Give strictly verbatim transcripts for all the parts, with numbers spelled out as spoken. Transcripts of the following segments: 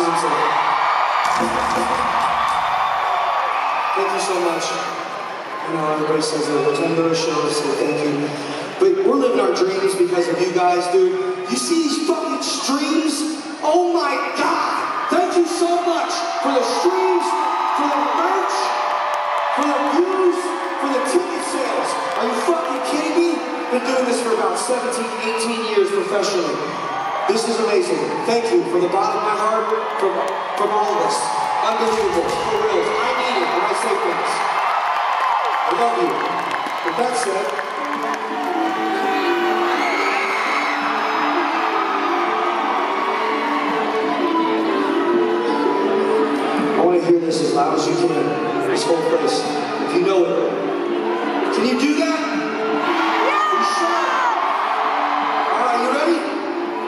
insane. Thank you so much. I know everybody says that every time I go to a show, they say thank you. But we're living our dreams because of you guys, dude. You see these fucking streams? Oh my God! Thank you so much for the streams, for the merch, for the views, for the ticket sales. Are you fucking kidding me? Been doing this for about seventeen, eighteen years professionally. This is amazing. Thank you from the bottom of my heart, from, from all of us. Unbelievable. For real. I need it when I say things. I love you. With that said, I want to hear this as loud as you can. This whole place. If you know it. Can you do that? Are you sure? All right, you ready?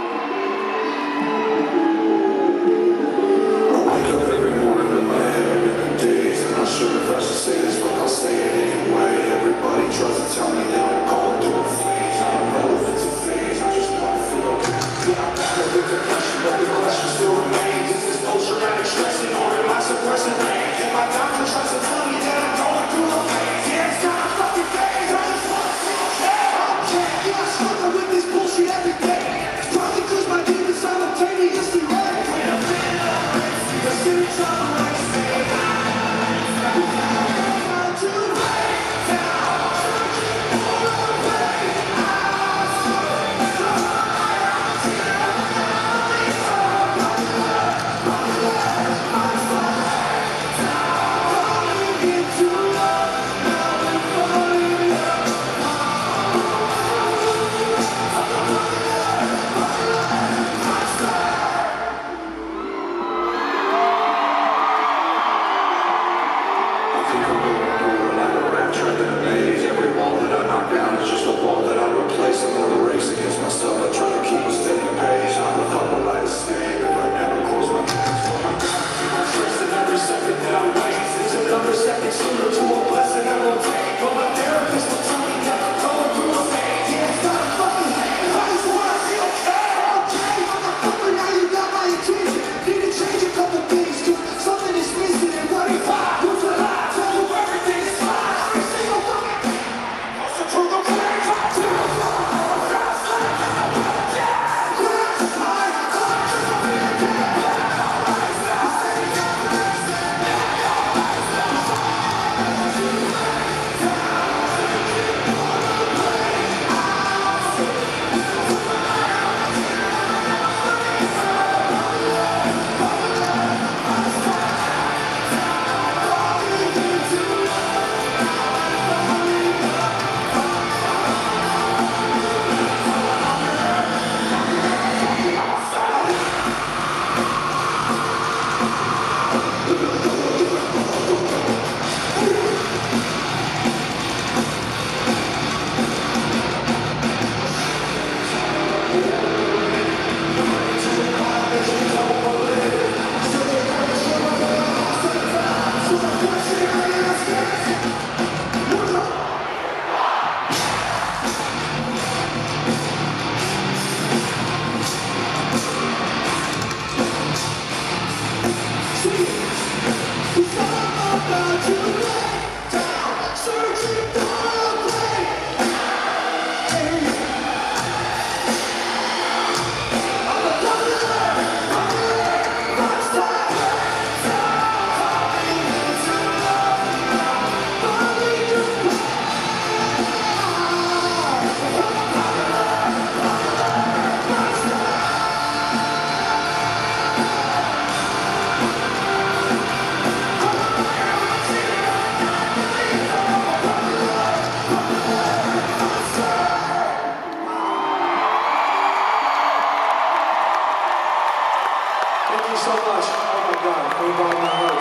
So much. Oh my God, from the bottom of my heart.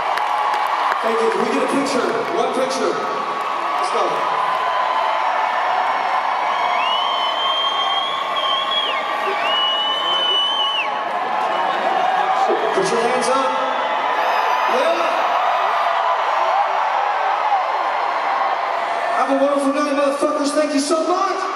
Thank you. Can we get a picture? One picture. Let's go. Put your hands up. Yeah. Have a wonderful night, motherfuckers. Thank you so much.